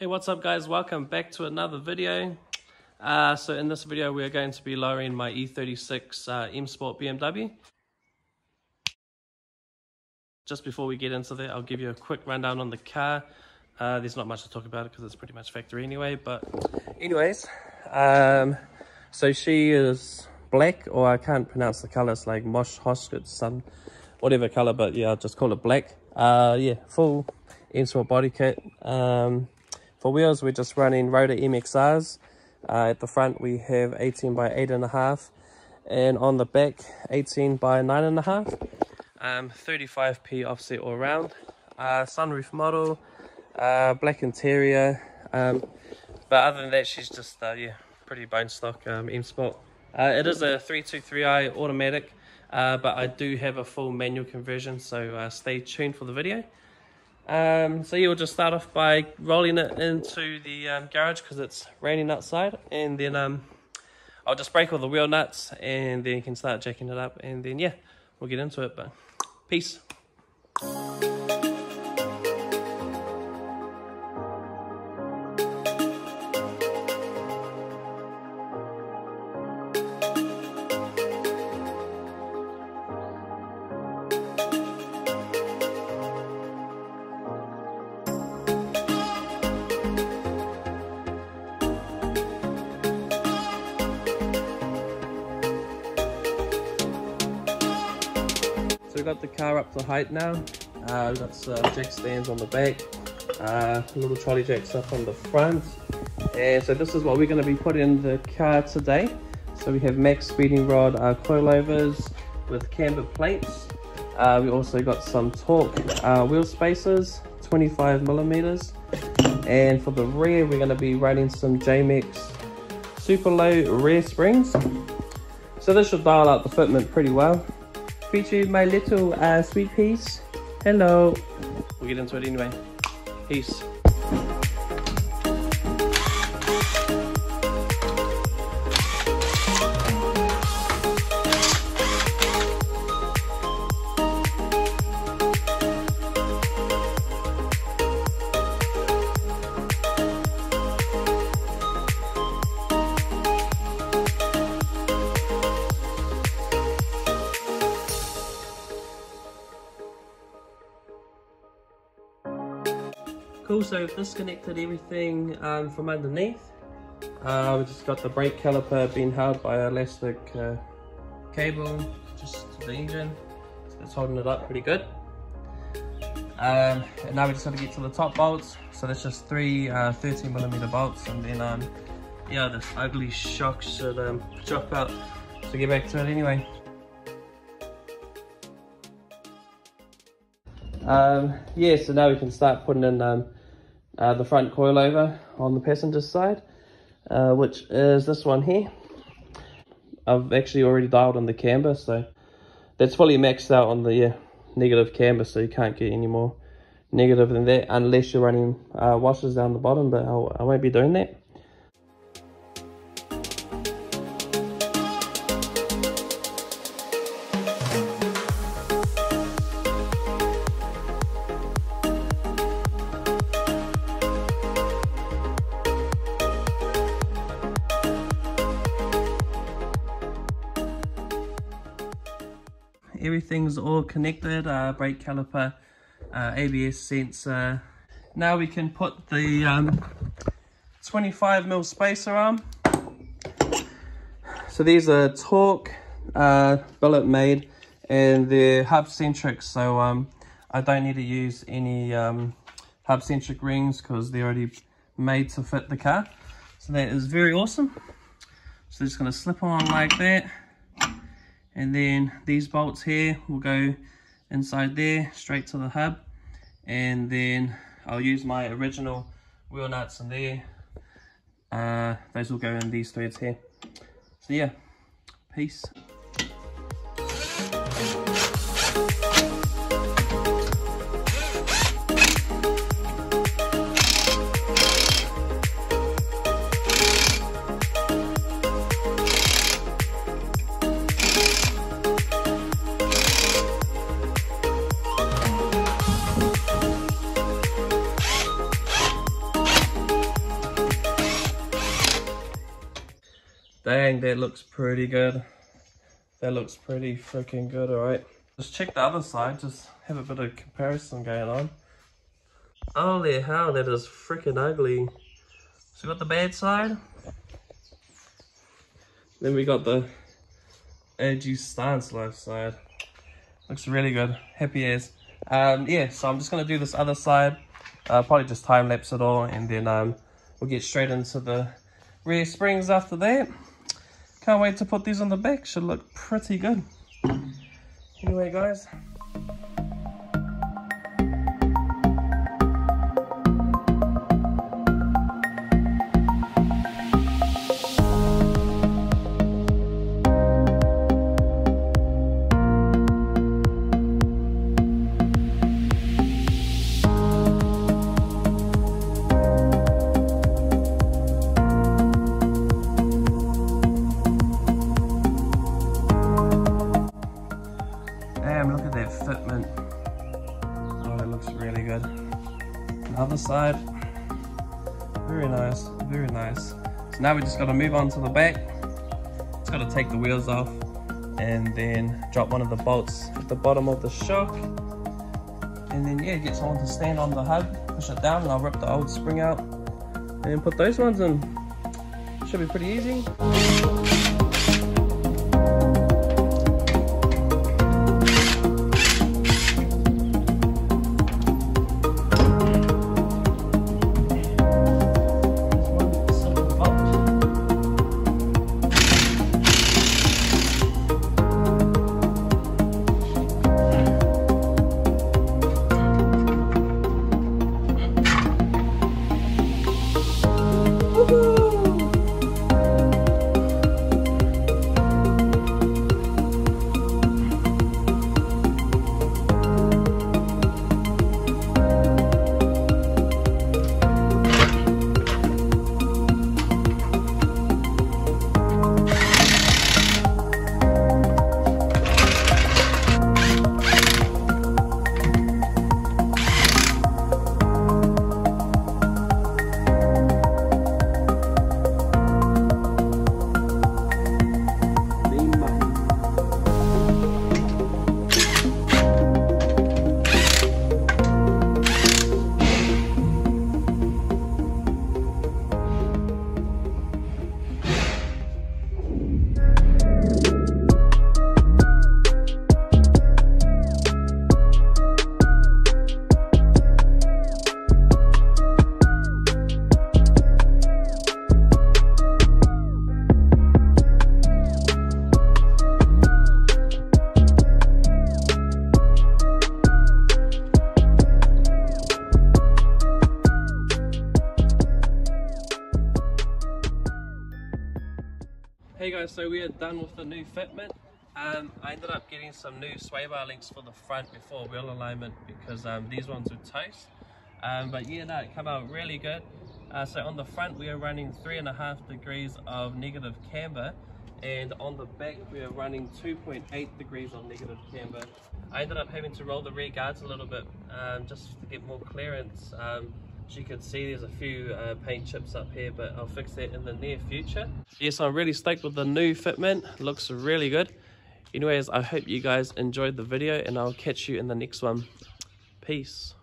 Hey, what's up guys? Welcome back to another video. So in this video we are going to be lowering my E36 M Sport BMW. Just before we get into that, I'll give you a quick rundown on the car. There's not much to talk about it because it's pretty much factory anyway, but anyways, so she is black, or I can't pronounce the color. It's like Mosh Hoskett, some whatever color, but yeah, I'll just call it black. Yeah, full M Sport body kit. For wheels, we're just running Rotor MXRs. At the front, we have 18 by 8.5, and on the back, 18 by 9.5. 35p offset all around. Sunroof model, black interior. But other than that, she's just yeah, pretty bone stock M Sport. It is a 323i automatic, but I do have a full manual conversion, so stay tuned for the video. So yeah, we'll just start off by rolling it into the garage because it's raining outside, and then I'll just break all the wheel nuts and then you can start jacking it up, and then yeah, we'll get into it. But peace. So we got the car up to height now. We've got some jack stands on the back, little trolley jacks up on the front, and so this is what we're going to be putting in the car today. So we have max speeding rod coilovers with camber plates. We also got some torque wheel spacers, 25mm, and for the rear we're going to be running some JMX super low rear springs. So this should dial out the fitment pretty well. Feature my little sweet piece. Hello. We'll get into it anyway. Peace. Cool, so I've disconnected everything from underneath. We just got the brake caliper being held by an elastic cable just to the engine. So it's holding it up pretty good. And now we just got to get to the top bolts. So that's just three 13mm bolts, and then yeah, this ugly shock should drop out. So get back to it anyway. Yeah, so now we can start putting in the front coilover on the passenger side, which is this one here. I've actually already dialed on the camber, so that's fully maxed out on the negative camber, so you can't get any more negative than that unless you're running washers down the bottom, but I won't be doing that. Everything's all connected, brake caliper, ABS sensor. Now we can put the 25mm spacer on. So these are torque, billet made, and they're hub centric, so I don't need to use any hub centric rings because they're already made to fit the car. So that is very awesome. So just going to slip on like that. And then these bolts here will go inside there, straight to the hub. And then I'll use my original wheel nuts in there. Those will go in these threads here. So yeah, peace. Dang, that looks pretty good. That looks pretty freaking good, alright. Just check the other side, just have a bit of comparison going on. Holy hell, that is freaking ugly. So we got the bad side. Then we got the AG Stance Life side. Looks really good. Happy as. Yeah, so I'm just going to do this other side. Probably just time lapse it all, and then we'll get straight into the rear springs after that. Can't wait to put these on the back. Should look pretty good. Anyway, guys. Damn, look at that fitment. Oh, that looks really good. Other side. Very nice, very nice. So now we just got to move on to the back. Just got to take the wheels off and then drop one of the bolts at the bottom of the shock. And then yeah, get someone to stand on the hub, push it down, and I'll rip the old spring out and put those ones in. Should be pretty easy. Hey guys, so we are done with the new fitment. I ended up getting some new sway bar links for the front before wheel alignment because these ones were toast. But yeah, no, it came out really good. So on the front we are running 3.5 degrees of negative camber, and on the back we are running 2.8 degrees of negative camber. I ended up having to roll the rear guards a little bit just to get more clearance. As you can see, there's a few paint chips up here, but I'll fix that in the near future. Yes, I'm really stoked with the new fitment. It looks really good. Anyways, I hope you guys enjoyed the video, and I'll catch you in the next one. Peace.